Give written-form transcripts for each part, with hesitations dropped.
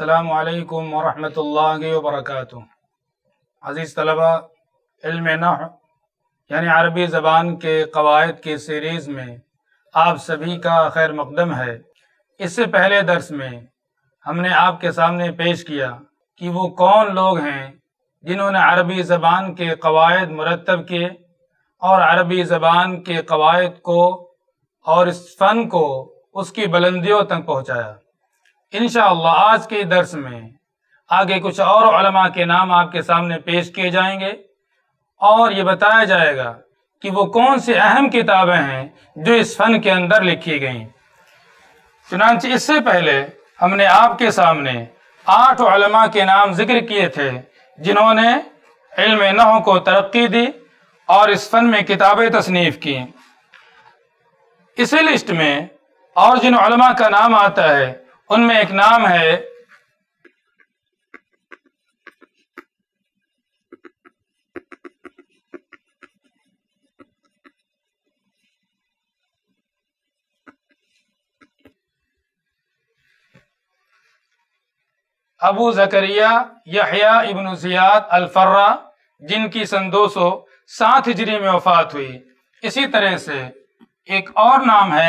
السلام علیکم ورحمۃ اللہ وبرکاتہ۔ عزیز طلبہ، علم نحو یعنی عربی زبان کے قواعد کی سیریز میں آپ سبھی کا خیر مقدم ہے۔ اس سے پہلے درس میں ہم نے آپ کے سامنے پیش کیا کہ وہ کون لوگ ہیں جنہوں نے عربی زبان کے قواعد مرتب کیے اور عربی زبان کے قواعد کو اور اس فن کو اس کی بلندیوں تک پہنچایا۔ انشاءاللہ آج کے درس میں آگے کچھ اور علماء کے نام آپ کے سامنے پیش کیے جائیں گے اور یہ بتایا جائے گا کہ وہ کون سی اہم کتابیں ہیں جو اس فن کے اندر لکھی گئیں۔ چنانچہ اس سے پہلے ہم نے آپ کے سامنے 8 علماء کے نام ذکر کیے تھے جنہوں نے علم نحو کو ترقی دی اور اس فن میں کتابیں تصنیف کی۔ اسی لسٹ میں اور جن علماء کا نام آتا ہے ان میں ایک نام ہے ابو زکریا یحییٰ ابن زیاد الفرا، جن کی سن 207 ہجری میں وفات ہوئی۔ اسی طرح سے ایک اور نام ہے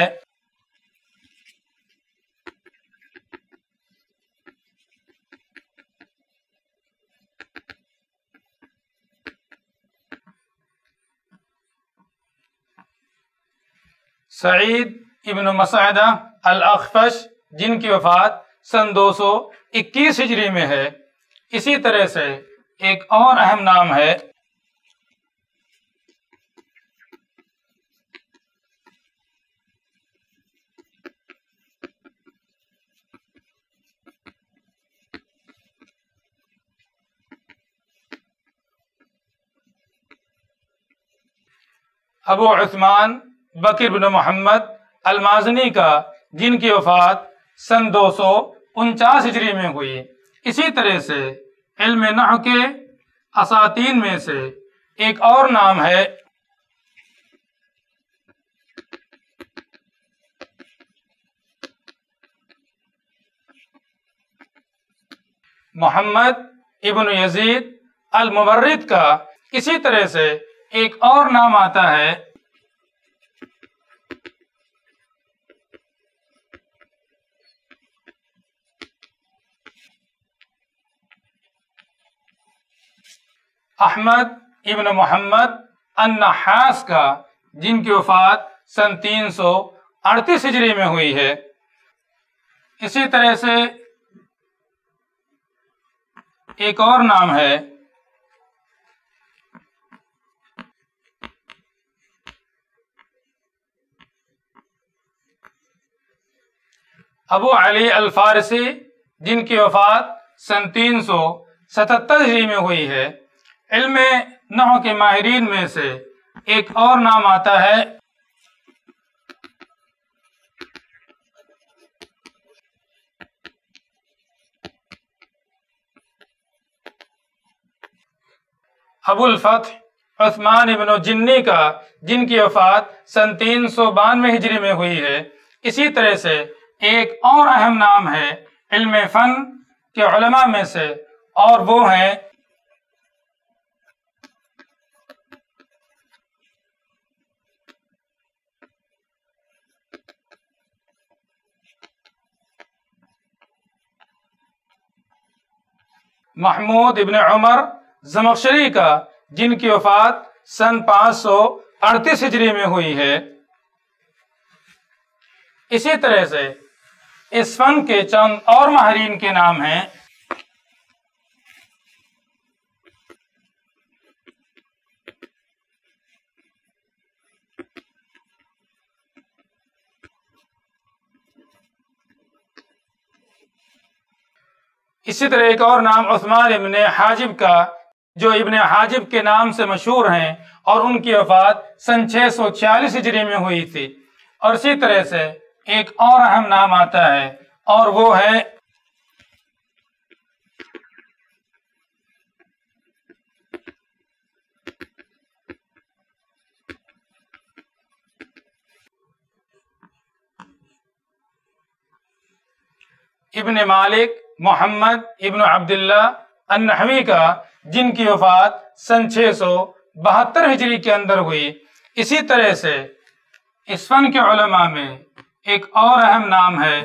سعید ابن مسعدہ الاخفش، جن کی وفات سن 221 ہجری میں ہے۔ اسی طرح سے ایک اور اہم نام ہے ابو عثمان بکر بن محمد المازنی کا، جن کی وفات سن 249 ہجری میں ہوئی۔ اسی طرح سے علم نحو کے اساتین میں سے ایک اور نام ہے محمد ابن یزید المبرد کا۔ اسی طرح سے ایک اور نام آتا ہے احمد ابن محمد النحاس کا، جن کی وفات سن 338 ہجری میں ہوئی ہے۔ اسی طرح سے ایک اور نام ہے ابو علی الفارسی، جن کی وفات سن 377 ہجری میں ہوئی ہے۔ علم نحو کے ماہرین میں سے ایک اور نام آتا ہے ابو الفتح عثمان ابن جنی کا، جن کی وفات سن 392 ہجری میں ہوئی ہے۔ اسی طرح سے ایک اور اہم نام ہے علم فن کے علماء میں سے، اور وہ ہیں محمود ابن عمر زمخشری کا، جن کی وفات سن 538 ہجری میں ہوئی ہے۔ اسی طرح سے اس فن کے چند اور ماہرین کے نام ہیں اسی طرح ایک اور نام عثمان ابن حاجب کا، جو ابن حاجب کے نام سے مشہور ہیں اور ان کی وفات سن 646 ہجری میں ہوئی تھی۔ اور اسی طرح سے ایک اور اہم نام آتا ہے اور وہ ہے ابن مالک محمد ابن عبداللہ النحوی کا، جن کی وفات سن 672 ہجری کے اندر ہوئی۔ اسی طرح سے اس فن کے علماء میں ایک اور اہم نام ہے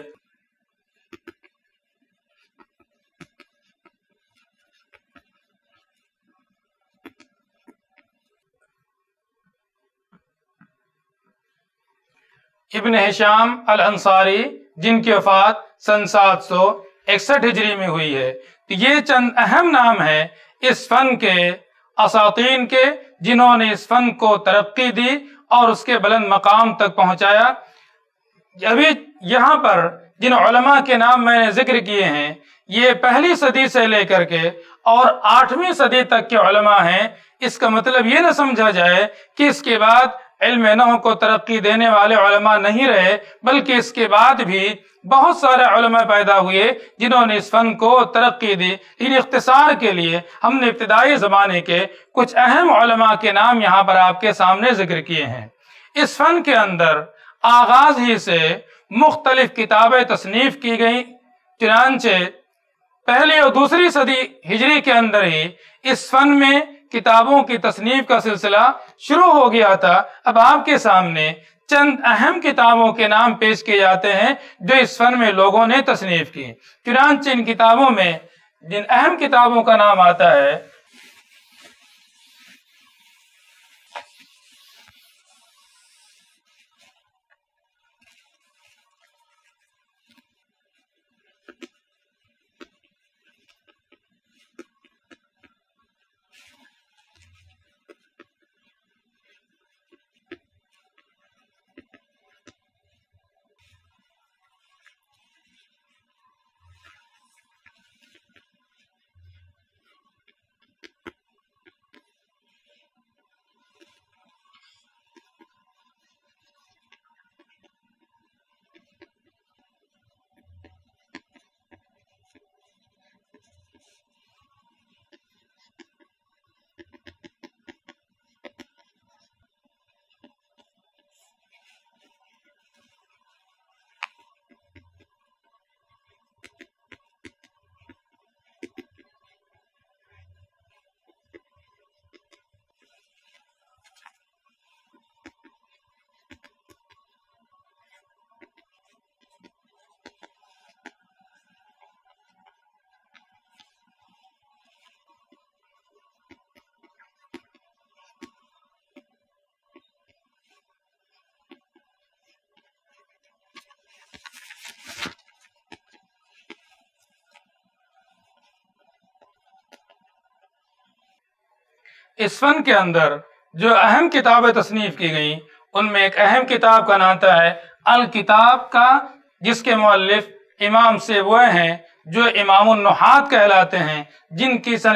ابن ہشام الانصاری، جن کی وفات سن 761 ہجری میں ہوئی ہے۔ تو یہ چند اہم نام ہیں اس فن کے اساطین کے، جنہوں نے اس فن کو ترقی دی اور اس کے بلند مقام تک پہنچایا۔ ابھی یہاں پر جن علماء کے نام میں نے ذکر کیے ہیں، یہ پہلی صدی سے لے کر کے اور 8ویں صدی تک کے علماء ہیں۔ اس کا مطلب یہ نہ سمجھا جائے کہ اس کے بعد علم نحو کو ترقی دینے والے علماء نہیں رہے، بلکہ اس کے بعد بھی بہت سارے علماء پیدا ہوئے جنہوں نے اس فن کو ترقی دی۔ ان اختصار کے لیے ہم نے ابتدائی زمانے کے کچھ اہم علماء کے نام یہاں پر آپ کے سامنے ذکر کیے ہیں۔ اس فن کے اندر آغاز ہی سے مختلف کتابیں تصنیف کی گئیں، چنانچہ پہلی اور دوسری صدی ہجری کے اندر ہی اس فن میں کتابوں کی تصنیف کا سلسلہ شروع ہو گیا تھا۔ اب آپ کے سامنے چند اہم کتابوں کے نام پیش کیے جاتے ہیں جو اس فن میں لوگوں نے تصنیف کی۔ چنانچہ ان کتابوں میں جن اہم کتابوں کا نام آتا ہے اس فن کے اندر جو اہم کتابیں تصنیف کی گئیں ان میں ایک اہم کتاب کا نام ہے الکتاب کا، جس کے مؤلف امام سیبویہ ہیں جو امام النحات کہلاتے ہیں، جن کی سن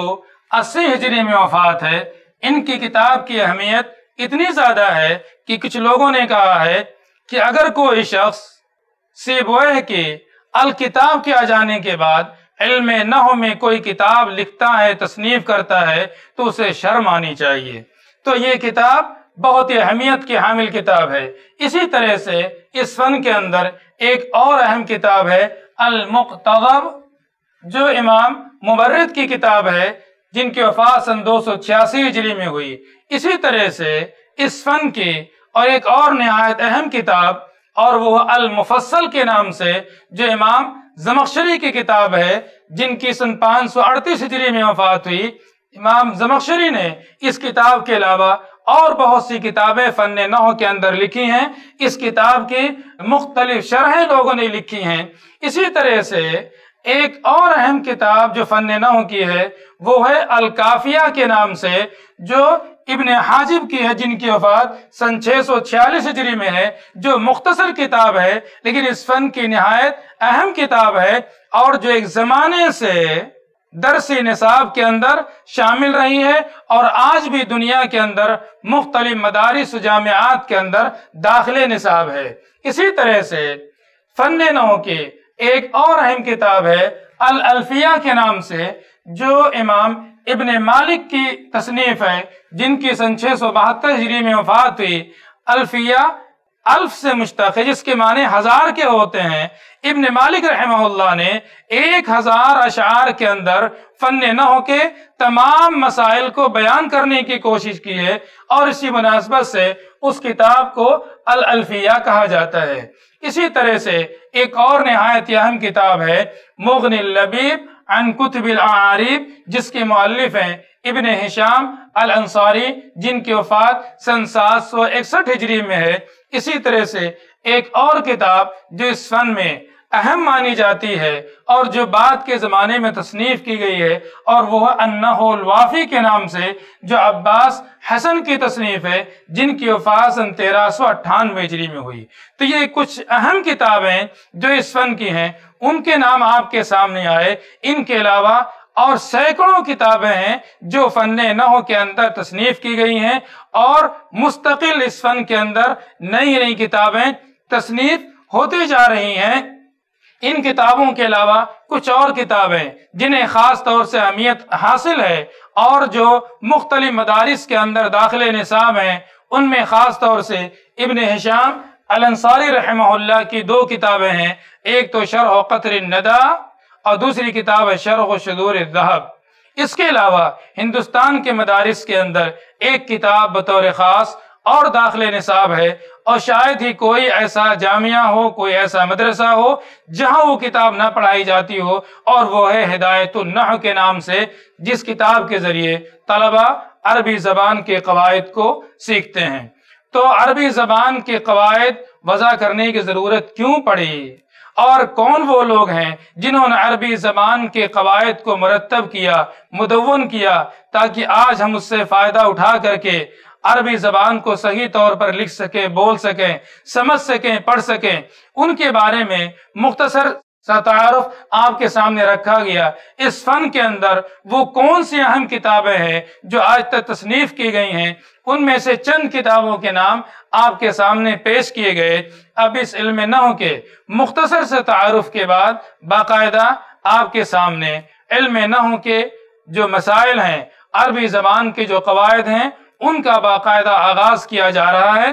180 ہجری میں وفات ہے۔ ان کی کتاب کی اہمیت اتنی زیادہ ہے کہ کچھ لوگوں نے کہا ہے کہ اگر کوئی شخص سیبویہ کی الکتاب کے آ جانے کے بعد علم نحو میں کوئی کتاب لکھتا ہے، تصنیف کرتا ہے، تو اسے شرم آنی چاہیے۔ تو یہ کتاب بہت ہی اہمیت کی حامل کتاب ہے۔ اسی طرح سے اس فن کے اندر ایک اور اہم کتاب ہے المقتضب، جو امام مبرد کی کتاب ہے، جن کی وفات سن 286 ہجری میں ہوئی۔ اسی طرح سے اس فن کی اور ایک اور نہایت اہم کتاب، اور وہ المفصل کے نام سے، جو امام زمخشری کی کتاب ہے، جن کی سن 538 ہجری میں وفات ہوئی۔ امام زمخشری نے اس کتاب کے علاوہ اور بہت سی کتابیں فن نحو کے اندر لکھی ہیں۔ اس کتاب کی مختلف شرحیں لوگوں نے لکھی ہیں۔ اسی طرح سے ایک اور اہم کتاب جو فن نحو کی ہے وہ ہے الکافیہ کے نام سے، جو ابن حاجب کی ہے، جن کی وفات سن 646 ہجری میں ہے، جو مختصر کتاب ہے لیکن اس فن کی نہایت اہم کتاب ہے، اور جو ایک زمانے سے درسی نصاب کے اندر شامل رہی ہے اور آج بھی دنیا کے اندر مختلف مدارس و جامعات کے اندر داخل نصاب ہے۔ اسی طرح سے فن نحو کی ایک اور اہم کتاب ہے الالفیہ کے نام سے، جو امام ابن مالک کی تصنیف ہے، جن کی سن 672 ہجری میں وفات ہوئی۔ الفیہ الف سے مشتق ہے جس کے معنی ہزار کے ہوتے ہیں۔ ابن مالک رحمہ اللہ نے 1000 اشعار کے اندر فن نحو کے تمام مسائل کو بیان کرنے کی کوشش کی ہے، اور اسی مناسبت سے اس کتاب کو الالفیہ کہا جاتا ہے۔ اسی طرح سے ایک اور نہایت اہم کتاب ہے مغنی اللبیب عن کتب الاعاریب، جس کے مؤلف ہیں ابن ہشام الانصاری، جن کی وفات سن 761 ہجری میں ہے۔ اسی طرح سے ایک اور کتاب جو اس فن میں اہم مانی جاتی ہے اور جو بعد کے زمانے میں تصنیف کی گئی ہے، اور وہ النحو الوافی کے نام سے، جو عباس حسن کی تصنیف ہے، جن کی وفات سن 1398 ہجری میں ہوئی۔ تو یہ کچھ اہم کتابیں جو اس فن کی ہیں، ان کے نام آپ کے سامنے آئے۔ ان کے علاوہ اور سینکڑوں کتابیں ہیں جو فن نحو کے اندر تصنیف کی گئی ہیں، اور مستقل اس فن کے اندر نئی نئی کتابیں تصنیف ہوتی جا رہی ہیں۔ ان کتابوں کے علاوہ کچھ اور کتابیں جنہیں خاص طور سے اہمیت حاصل ہے اور جو مختلف مدارس کے اندر داخل نصاب ہیں، ان میں خاص طور سے ابن ہشام الانصاری رحمہ اللہ کی 2 کتابیں ہیں۔ ایک تو شرح قطر الندى اور دوسری کتاب ہے شرح شذور الذہب۔ اس کے علاوہ ہندوستان کے مدارس کے اندر ایک کتاب بطور خاص اور داخل نصاب ہے، اور شاید ہی کوئی ایسا جامعہ ہو، کوئی ایسا مدرسہ ہو جہاں وہ کتاب نہ پڑھائی جاتی ہو، اور وہ ہے ہدایت النحو کے نام سے، جس کتاب کے ذریعے طلبہ عربی زبان کے قواعد کو سیکھتے ہیں۔ تو عربی زبان کے قواعد وضع کرنے کی ضرورت کیوں پڑی، اور کون وہ لوگ ہیں جنہوں نے عربی زبان کے قواعد کو مرتب کیا، مدون کیا، تاکہ آج ہم اس سے فائدہ اٹھا کر کے عربی زبان کو صحیح طور پر لکھ سکیں، بول سکیں، سمجھ سکیں، پڑھ سکیں۔ ان کے بارے میں مختصر سا تعارف آپ کے سامنے رکھا گیا۔ اس فن کے اندر وہ کون سی اہم کتابیں ہیں جو آج تک تصنیف کی گئی ہیں، ان میں سے چند کتابوں کے نام آپ کے سامنے پیش کیے گئے۔ اب اس علم نحو کے مختصر سے تعارف کے بعد باقاعدہ آپ کے سامنے علم نحو کے جو مسائل ہیں، عربی زبان کے جو قواعد ہیں، ان کا باقاعدہ آغاز کیا جا رہا ہے۔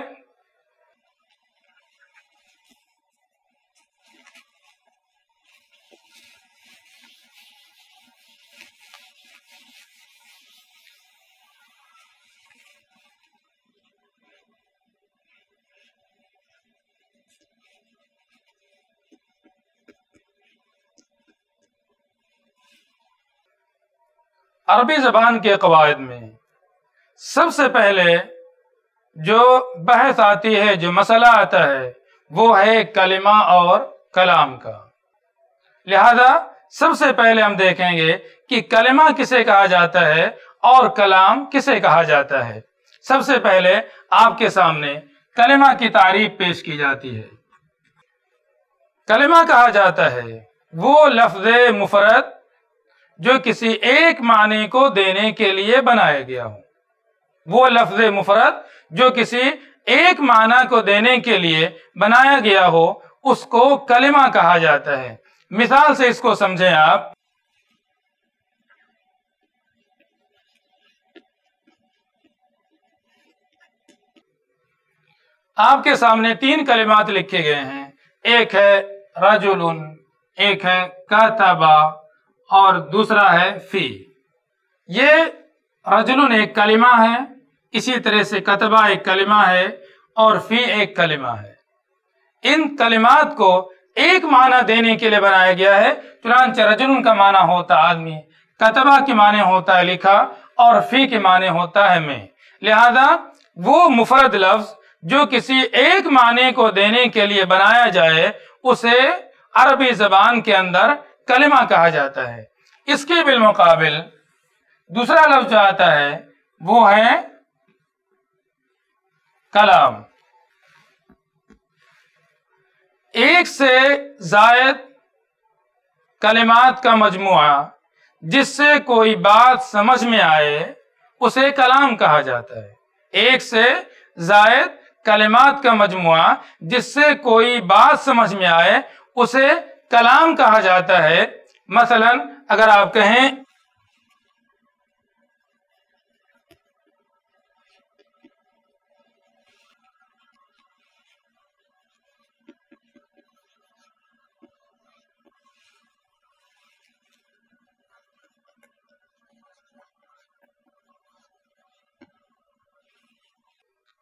عربی زبان کے قواعد میں سب سے پہلے جو بحث آتی ہے، جو مسئلہ آتا ہے، وہ ہے کلمہ اور کلام کا۔ لہذا سب سے پہلے ہم دیکھیں گے کہ کلمہ کسے کہا جاتا ہے اور کلام کسے کہا جاتا ہے۔ سب سے پہلے آپ کے سامنے کلمہ کی تعریف پیش کی جاتی ہے۔ کلمہ کہا جاتا ہے وہ لفظ مفرد جو کسی ایک معنی کو دینے کے لیے بنایا گیا ہو۔ وہ لفظ مفرد جو کسی ایک معنی کو دینے کے لیے بنایا گیا ہو، اس کو کلمہ کہا جاتا ہے۔ مثال سے اس کو سمجھیں آپ۔ آپ کے سامنے 3 کلمات لکھے گئے ہیں، ایک ہے رجل، ایک ہے کتبہ، اور دوسرا ہے فی۔ یہ رجل ایک کلمہ ہے، اسی طرح سے کتبہ ایک کلمہ ہے، اور فی ایک کلمہ ہے۔ ان کلمات کو ایک معنی دینے کے لیے بنایا گیا ہے۔ چنانچہ رجل کا معنی ہوتا ہے آدمی، کتبہ کے معنی ہوتا ہے لکھا، اور فی کے معنی ہوتا ہے میں۔ لہذا وہ مفرد لفظ جو کسی ایک معنی کو دینے کے لیے بنایا جائے، اسے عربی زبان کے اندر کلمہ کہا جاتا ہے۔ اس کے بالمقابل دوسرا لفظ جو آتا ہے وہ ہے کلام۔ ایک سے زائد کلمات کا مجموعہ جس سے کوئی بات سمجھ میں آئے، اسے کلام کہا جاتا ہے۔ ایک سے زائد کلمات کا مجموعہ جس سے کوئی بات سمجھ میں آئے، اسے کلام کہا جاتا ہے۔ مثلا اگر آپ کہیں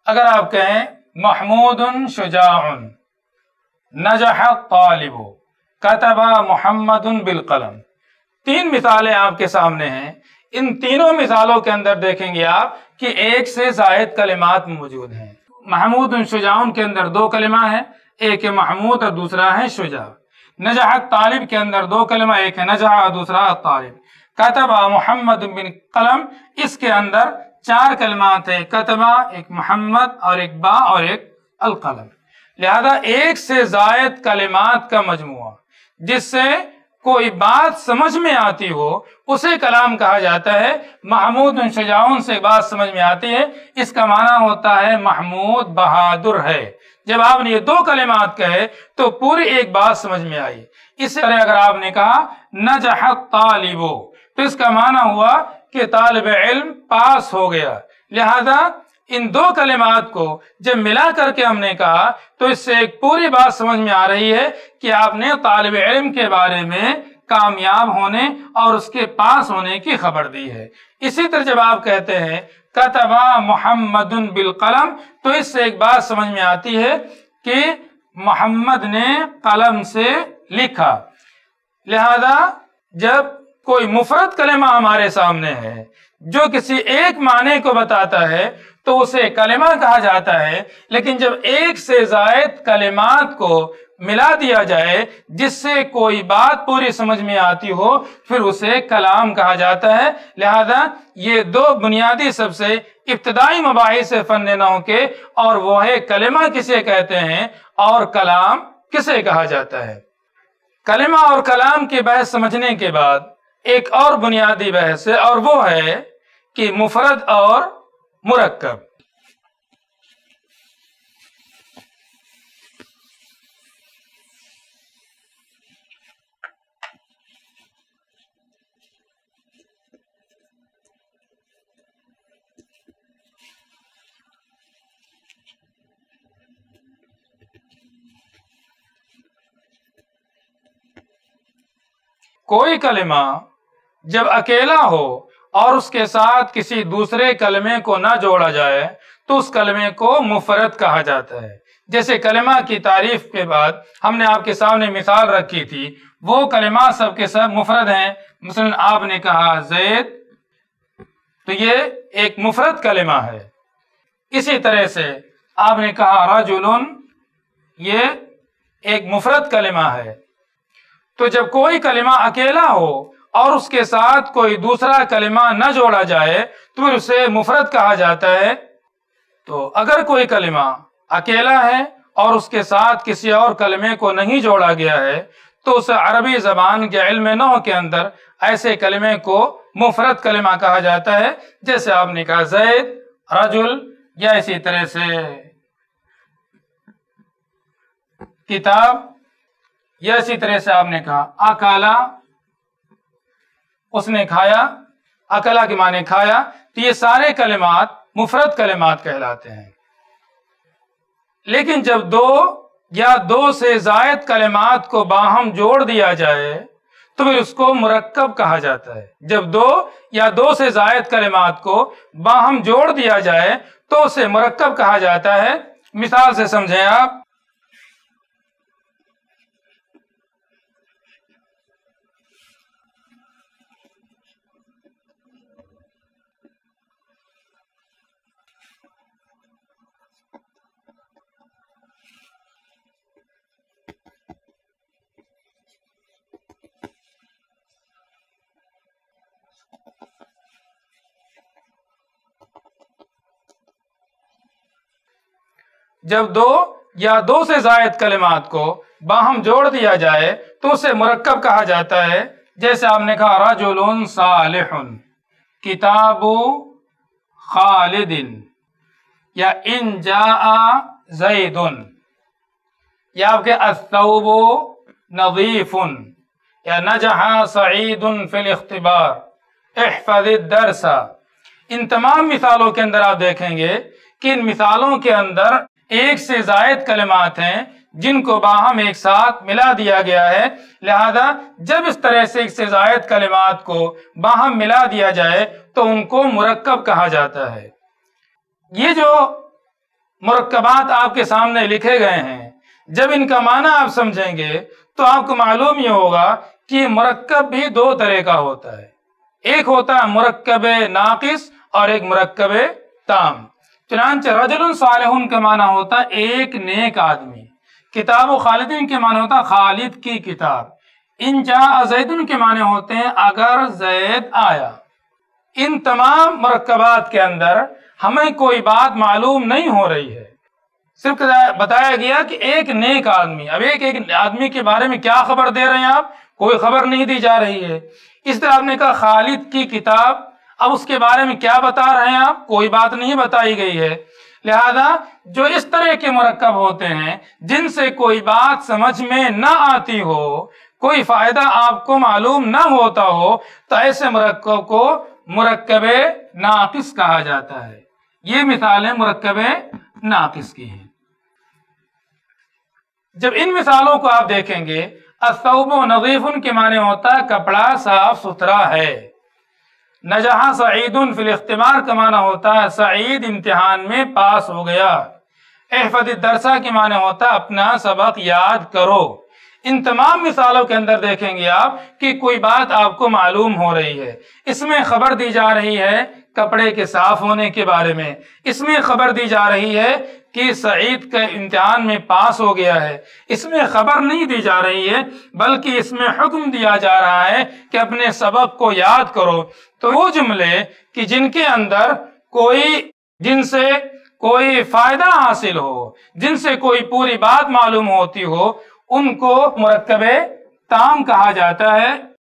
اگر آپ کہیں محمود شجاع نجح الطالب کتب محمد بالقلم، 3 مثالیں آپ کے سامنے ہیں. ان تینوں مثالوں کے اندر دیکھیں گے آپ کہ ایک سے زائد کلمات موجود ہیں. محمود شجاع کے اندر 2 کلمہ ہیں، ایک ہے محمود اور دوسرا ہے شجاع. نجح الطالب کے اندر 2 کلمہ، ایک ہے نجح اور دوسرا الطالب. کتب محمد بالقلم، اس کے اندر 4 کلمات ہیں، کتبہ، ایک محمد اور ایک با اور ایک القلم. لہذا ایک سے زائد کلمات کا مجموعہ جس سے کوئی بات سمجھ میں آتی ہو اسے کلام کہا جاتا ہے. محمود شجاع سے بات سمجھ میں آتی ہے، اس کا معنی ہوتا ہے محمود بہادر ہے. جب آپ نے یہ 2 کلمات کہے تو پوری ایک بات سمجھ میں آئی. اسی طرح اگر آپ نے کہا نجح الطالب تو اس کا معنی ہوا کہ طالب علم پاس ہو گیا. لہذا ان 2 کلمات کو جب ملا کر کے ہم نے کہا تو اس سے ایک پوری بات سمجھ میں آ رہی ہے کہ آپ نے طالب علم کے بارے میں کامیاب ہونے اور اس کے پاس ہونے کی خبر دی ہے. اسی طرح جب آپ کہتے ہیں کتب محمد بالقلم تو اس سے ایک بات سمجھ میں آتی ہے کہ محمد نے قلم سے لکھا. لہذا جب کوئی مفرد کلمہ ہمارے سامنے ہے جو کسی ایک معنی کو بتاتا ہے تو اسے کلمہ کہا جاتا ہے، لیکن جب ایک سے زائد کلمات کو ملا دیا جائے جس سے کوئی بات پوری سمجھ میں آتی ہو پھر اسے کلام کہا جاتا ہے. لہذا یہ 2 بنیادی سب سے ابتدائی مباحث فن نحو کے، اور وہ ہے کلمہ کسے کہتے ہیں اور کلام کسے کہا جاتا ہے. کلمہ اور کلام کی بحث سمجھنے کے بعد ایک اور بنیادی بحث ہے، اور وہ ہے کہ مفرد اور مرکب. کوئی کلمہ جب اکیلا ہو اور اس کے ساتھ کسی دوسرے کلمے کو نہ جوڑا جائے تو اس کلمے کو مفرد کہا جاتا ہے. جیسے کلمہ کی تعریف کے بعد ہم نے آپ کے سامنے مثال رکھی تھی، وہ کلمات سب کے سب مفرد ہیں. مثلا آپ نے کہا زید تو یہ ایک مفرد کلمہ ہے. اسی طرح سے آپ نے کہا رجل، یہ ایک مفرد کلمہ ہے. تو جب کوئی کلمہ اکیلا ہو اور اس کے ساتھ کوئی دوسرا کلمہ نہ جوڑا جائے تو پھر اسے مفرد کہا جاتا ہے. تو اگر کوئی کلمہ اکیلا ہے اور اس کے ساتھ کسی اور کلمے کو نہیں جوڑا گیا ہے تو اس عربی زبان کے علم نحو کے اندر ایسے کلمے کو مفرد کلمہ کہا جاتا ہے. جیسے آپ نے کہا زید، رجل، یا اسی طرح سے کتاب، یا اسی طرح سے آپ نے کہا اکالا، اس نے کھایا. اکلا کے معنی کھایا. تو یہ سارے کلمات مفرد کلمات کہلاتے ہیں. لیکن جب 2 یا 2 سے زائد کلمات کو باہم جوڑ دیا جائے تو پھر اس کو مرکب کہا جاتا ہے. جب 2 یا 2 سے زائد کلمات کو باہم جوڑ دیا جائے تو اسے مرکب کہا جاتا ہے. مثال سے سمجھیں آپ، جب 2 یا 2 سے زائد کلمات کو باہم جوڑ دیا جائے تو اسے مرکب کہا جاتا ہے. جیسے آپ نے کہا رجل صالح، کتاب خالد، یا ان جاء زید، یا آپ کے الثوب نظیف، یا نجح سعید فی الاختبار، احفظ الدرس. ان تمام مثالوں کے اندر آپ دیکھیں گے کہ ان مثالوں کے اندر ایک سے زائد کلمات ہیں جن کو باہم ایک ساتھ ملا دیا گیا ہے. لہذا جب اس طرح سے ایک سے زائد کلمات کو باہم ملا دیا جائے تو ان کو مرکب کہا جاتا ہے. یہ جو مرکبات آپ کے سامنے لکھے گئے ہیں، جب ان کا معنی آپ سمجھیں گے تو آپ کو معلوم یہ ہوگا کہ مرکب بھی دو طرح کا ہوتا ہے، ایک ہوتا ہے مرکب ناقص اور ایک مرکب تام۔ چنانچہ رجل صالح کا معنی ہوتا ہے ایک نیک آدمی، کتاب و خالدین کے معنی ہوتا ہے خالد کی کتاب، ان جاء زید کے معنی ہوتے ہیں اگر زید آیا۔ ان تمام مرکبات کے اندر ہمیں کوئی بات معلوم نہیں ہو رہی ہے، صرف بتایا گیا کہ ایک نیک آدمی۔ اب ایک آدمی کے بارے میں کیا خبر دے رہے ہیں آپ؟ کوئی خبر نہیں دی جا رہی ہے۔ اس طرح آپ نے کہا خالد کی کتاب، اب اس کے بارے میں کیا بتا رہے ہیں آپ؟ کوئی بات نہیں بتائی گئی ہے۔ لہذا جو اس طرح کے مرکب ہوتے ہیں جن سے کوئی بات سمجھ میں نہ آتی ہو، کوئی فائدہ آپ کو معلوم نہ ہوتا ہو، تو ایسے مرکب کو مرکب ناقص کہا جاتا ہے۔ یہ مثالیں مرکب ناقص کی ہیں۔ جب ان مثالوں کو آپ دیکھیں گے، الثوب نظیف کے معنی ہوتا ہے کپڑا صاف ستھرا ہے۔ نجح سعید فی الاختبار کا معنی ہوتا ہے سعید امتحان میں پاس ہو گیا۔ احفظ الدرس کے معنی ہوتا ہے اپنا سبق یاد کرو۔ ان تمام مثالوں کے اندر دیکھیں گے آپ کہ کوئی بات آپ کو معلوم ہو رہی ہے، اس میں خبر دی جا رہی ہے کپڑے کے صاف ہونے کے بارے میں، اس میں خبر دی جا رہی ہے کہ سعید کا امتحان میں پاس ہو گیا ہے، اس میں خبر نہیں دی جا رہی ہے بلکہ اس میں حکم دیا جا رہا ہے کہ اپنے سبق کو یاد کرو۔ تو وہ جملے کہ جن کے اندر جن سے کوئی فائدہ حاصل ہو، جن سے کوئی پوری بات معلوم ہوتی ہو، ان کو مرکب تام کہا جاتا ہے۔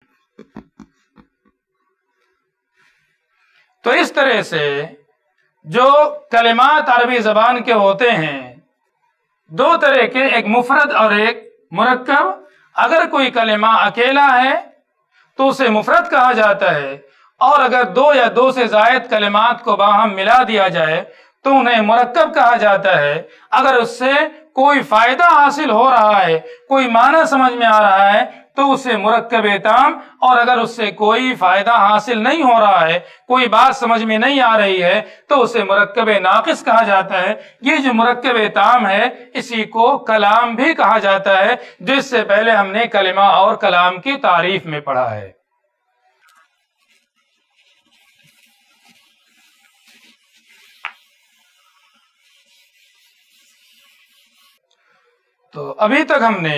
تو اس طرح سے جو کلمات عربی زبان کے ہوتے ہیں دو طرح کے، ایک مفرد اور ایک مرکب۔ اگر کوئی کلمہ اکیلا ہے تو اسے مفرد کہا جاتا ہے، اور اگر دو یا دو سے زائد کلمات کو باہم ملا دیا جائے تو انہیں مرکب کہا جاتا ہے۔ اگر اس سے کوئی فائدہ حاصل ہو رہا ہے، کوئی معنی سمجھ میں آ رہا ہے تو اسے مرکب تام، اور اگر اس سے کوئی فائدہ حاصل نہیں ہو رہا ہے، کوئی بات سمجھ میں نہیں آ رہی ہے تو اسے مرکب ناقص کہا جاتا ہے۔ یہ جو مرکب تام ہے اسی کو کلام بھی کہا جاتا ہے، جس سے پہلے ہم نے کلمہ اور کلام کی تعریف میں پڑھا ہے۔ تو ابھی تک ہم نے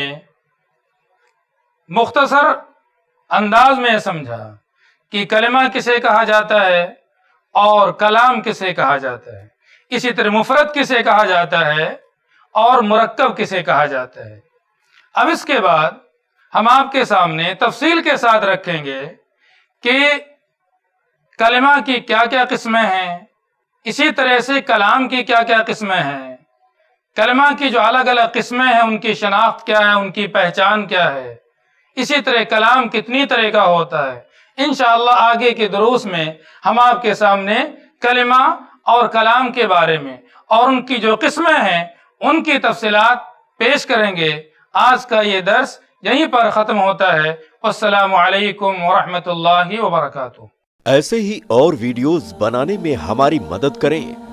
مختصر انداز میں سمجھا کہ کلمہ کسے کہا جاتا ہے اور کلام کسے کہا جاتا ہے، اسی طرح مفرد کسے کہا جاتا ہے اور مرکب کسے کہا جاتا ہے۔ اب اس کے بعد ہم آپ کے سامنے تفصیل کے ساتھ رکھیں گے کہ کلمہ کی کیا کیا قسمیں ہیں، اسی طرح سے کلام کی کیا کیا قسمیں ہیں، کلمہ کی جو الگ الگ قسمیں ہیں ان کی شناخت کیا ہے، ان کی پہچان کیا ہے، اسی طرح کلام کتنی طرح کا ہوتا ہے۔ انشاءاللہ آگے کے دروس میں ہم آپ کے سامنے کلمہ اور کلام کے بارے میں اور ان کی جو قسمیں ہیں ان کی تفصیلات پیش کریں گے۔ آج کا یہ درس یہیں پر ختم ہوتا ہے۔ والسلام علیکم ورحمۃ اللہ وبرکاتہ۔ ایسے ہی اور ویڈیوز بنانے میں ہماری مدد کریں